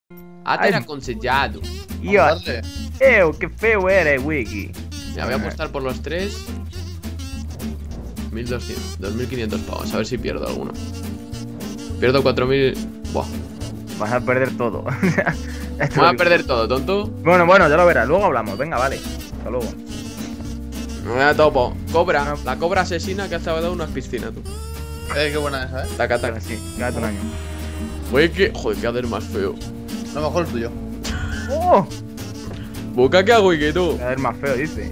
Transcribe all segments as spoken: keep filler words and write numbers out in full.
Hater Ay. aconsejado. Yo, Vamos a darle. Ew, qué feo eres, Wiki. Ya voy a apostar por los tres. mil doscientos, dos mil quinientos pavos. A ver si pierdo alguno. Pierdo cuatro mil. Buah. Vas a perder todo. Esto Voy a es- perder todo, tonto. Bueno, bueno, ya lo verás. Luego hablamos. Venga, vale. Hasta luego. Me voy a topo. Cobra. No. La cobra asesina que ha dado unas piscinas, tú. Eh, qué buena esa, eh. Taca, Pero taca. sí, quédate un año. Güey, que. Joder, qué hacer más feo. No, mejor el tuyo. ¡Oh! Boca, ¿qué hago y que tú? A ver, más feo, dice.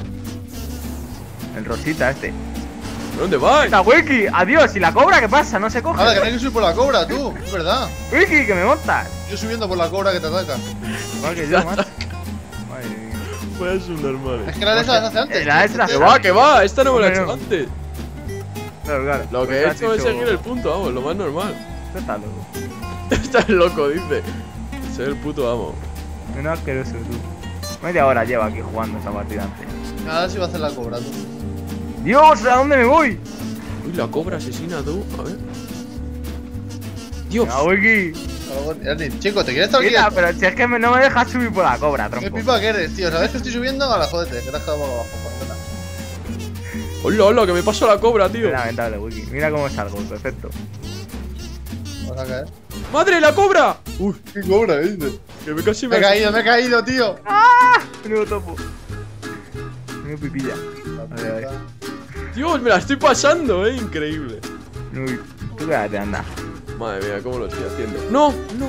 El rosita este. ¿Dónde vas? ¡Esta Wiki! ¡Adiós! ¿Y la cobra qué pasa? No se coge. Ahora que no hay que subir por la cobra, tú. Es verdad. Wiki, que me montas. Yo subiendo por la cobra que te ataca. Igual que yo, macho. Madre mía. Pues un normal. Es que la de esa las hace antes. Eh, la de esa la Que hace va, que va. Esta no me la he Hombre, hecho no. antes. Claro, claro. Lo que Pues he has hecho es dicho- seguir el punto, vamos, lo más normal. Esto está loco. Estás loco, dice. Soy el puto amo. Menos asqueroso tú. Media hora lleva aquí jugando esta partida antes. Ahora sí va a hacer la cobra, tú. ¡Dios! ¿A dónde me voy? Uy, la cobra asesina, tú. A ver. Dios. ¡A Wiki! Ernie, chico, ¿te quieres estar Mira, quieto? pero si es que me- no me dejas subir por la cobra, ¿Qué tronco. pipa que eres, tío? ¿Sabes que estoy subiendo? Ahora jódete, que te has quedado por abajo. por Hola, hola, que me paso la cobra, tío. Es lamentable, Wiki. Mira cómo salgo, perfecto. Vas a caer. ¡Madre, la cobra! Uy, ¿Qué cobra, dice? que me casi Me he caído, me he caído, tío. Menudo topo. Menudo pipilla. Vale, vale. Dios, me la estoy pasando, eh. Increíble. Uy, tú quédate, anda. Madre mía, cómo lo estoy haciendo. ¡No! ¡No!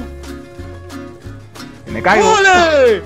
Me caigo. ¡Ole!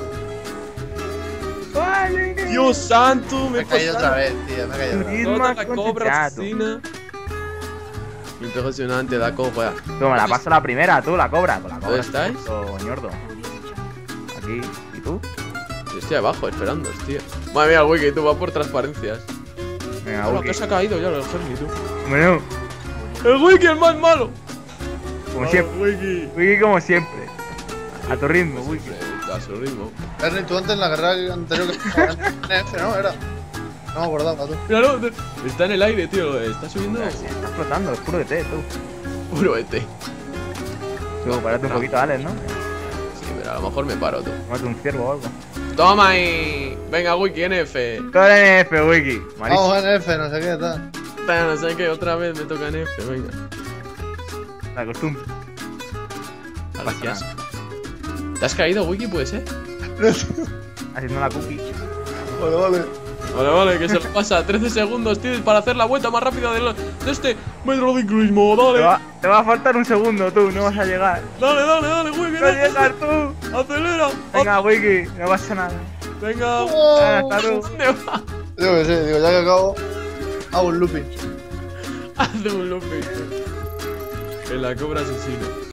¡Vale! Dios santo, me Me he he caído pasado. otra vez, tío. Me he caído otra vez. Irma Toda la cobra concentrado. asesina. Impresionante, da cobra. Tú, me la paso la primera, tú, la cobra. Con la cobra. ¿Dónde estáis? Oh, ñordo. Aquí. ¿Y tú? Yo estoy abajo esperando, tío. Madre mía, el wiki, tú vas por transparencias. Venga, Hola, Wiki. que se ha caído ya el Gerni, tú. Bueno, El wiki, el más malo. como Vale, siempre. Wiki. Wiki como siempre. A tu ritmo, Wiki. Siempre, A su ritmo. Ernie, tú antes en la guerra anterior que N F, ¿no? Era. No me acordaba, tú. Míralo, te- está en el aire, tío. Está subiendo Sí, está flotando, es puro de té, tú. puro E T. Tú, párate un poquito, Alex, ¿no? Sí, pero a lo mejor me paro, tú. Mate un ciervo o algo. Toma ahí. Venga, wiki, N F. Todo el N F, Wiki. Malísimo. Vamos, N F, no sé qué, tal. Pero no sé qué, otra vez me toca N F, venga. La costumbre. Gracias. ¿Te has caído, wiki? ¿Puede ser? Haciendo la cookie. Vale, vale. Vale, vale, que se lo pasa. trece segundos tienes para hacer la vuelta más rápida de, lo- de este metro de ciclismo. Te Dale, va, te va a faltar un segundo, tú. No vas a llegar. dale, dale, dale, wiki. No dale, llegas tú. Acelera. Venga, Wiki. No pasa nada. Venga. Ah, hasta luego. ¿Dónde va? Digo que sí, digo, ya que acabo, hago un looping. Hace un looping. En la cobra asesina.